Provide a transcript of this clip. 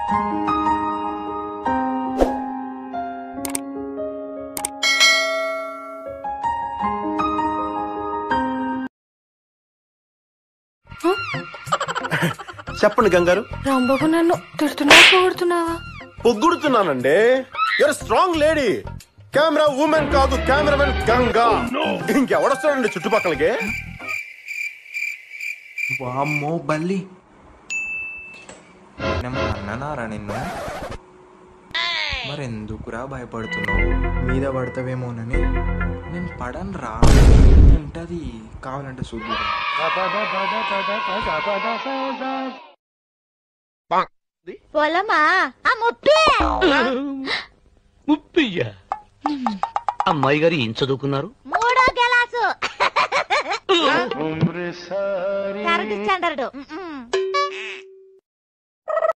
చెప్పండి గంగారు. రాంబాబు నన్ను తిడుతున్నావా పొగుడుతున్నావా? పొగుడుతున్నానండి. Your strong lady. Camera woman కాదు, కెమెరామెన్ గంగా. ఇంకెవడొస్తాడండి చుట్టుపక్కలకి? వామ్మో బల్లి, అన్ననారా నిన్ను? మరెందుకురా భయపడుతున్నావు? మీద పడతావేమోనని. నేను పడను రా, ఉంటది. కావాలంటే చూద్దు. పొలమా ముప్పియ్యా? అమ్మాయి గారు ఏం చదువుకున్నారు? 3వ క్లాసు. Current standard.